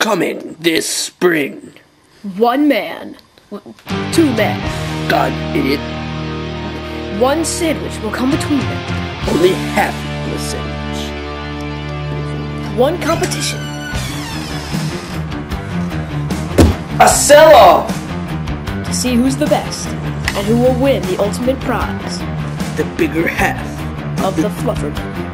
coming this spring. 1 man. 2 men. God, idiot. 1 sandwich will come between them. Only half of a sandwich. 1 competition. A sell-off! To see who's the best and who will win the ultimate prize The bigger half of the Fluffer.